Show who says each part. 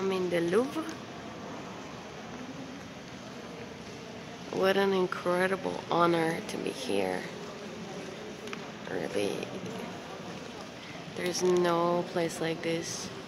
Speaker 1: I'm in the Louvre. What an incredible honor to be here. Really, there's no place like this.